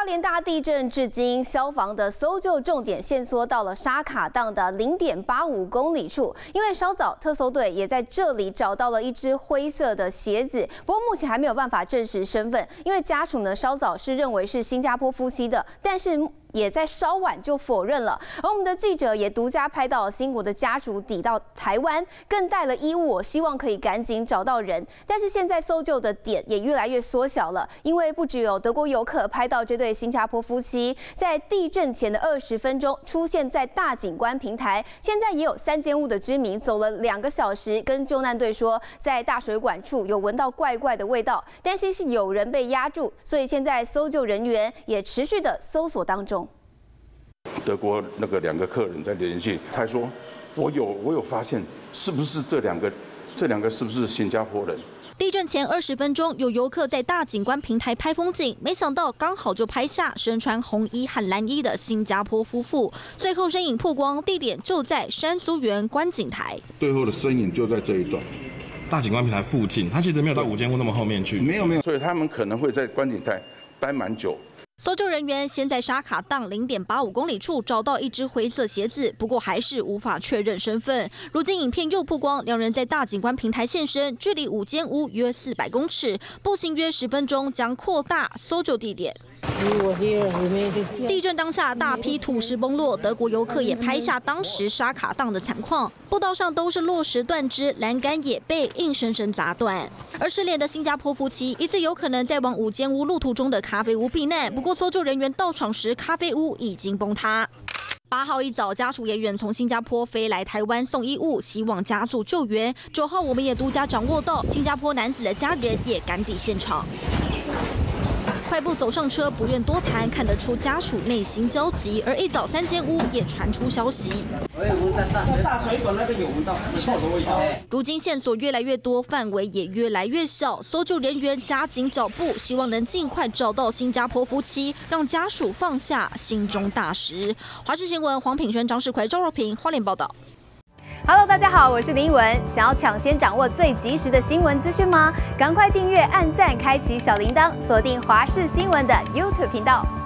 连大地震至今，消防的搜救重点限缩到了沙卡荡的0.85公里处，因为稍早特搜队也在这里找到了一只灰色的鞋子，不过目前还没有办法证实身份，因为家属呢稍早是认为是新加坡夫妻的，但是也在稍晚就否认了。而我们的记者也独家拍到新国的家属抵到台湾，更带了衣物，希望可以赶紧找到人。但是现在搜救的点也越来越缩小了，因为不只有德国游客拍到这对新加坡夫妻在地震前的20分钟出现在大景观平台，现在也有3间屋的居民走了2个小时，跟救难队说，在大水管处有闻到怪怪的味道，担心是有人被压住，所以现在搜救人员也持续的搜索当中。 德国那个2个客人在联系，他说我有发现，是不是这两个是不是新加坡人？ 地震前20分钟，有游客在大景观平台拍风景，没想到刚好就拍下身穿红衣和蓝衣的新加坡夫妇。最后身影曝光，地点就在山苏园观景台。 最后的身影就在这一段大景观平台附近，他其实没有到5间屋那么后面去。 没有，所以他们可能会在观景台待蛮久。 搜救人员先在沙卡荡0.85公里处找到一只灰色鞋子，不过还是无法确认身份。如今影片又曝光，2人在大景观平台现身，距离5间屋约400公尺，步行约10分钟，将扩大搜救地点。地震当下，大批土石崩落，德国游客也拍下当时沙卡荡的惨况，步道上都是落石断枝，栏杆也被硬生生砸断。而失联的新加坡夫妻疑似有可能在往5间屋路途中的咖啡屋避难，不过搜救人员到场时，咖啡屋已经崩塌。8号一早，家属也远从新加坡飞来台湾送衣物，希望加速救援。9号，我们也独家掌握到，新加坡男子的家人也赶抵现场。快步走上车，不愿多谈，看得出家属内心焦急。而一早3间屋也传出消息， 大水管那边有闻到臭的味道。 如今线索越来越多，范围也越来越小，搜救人员加紧脚步，希望能尽快找到新加坡夫妻，让家属放下心中大石。华视新闻黄品轩、张世奎、周若平花莲报道。 Hello， 大家好，我是林依文。想要抢先掌握最及时的新闻资讯吗？赶快订阅、按赞、开启小铃铛，锁定华视新闻的 YouTube 频道。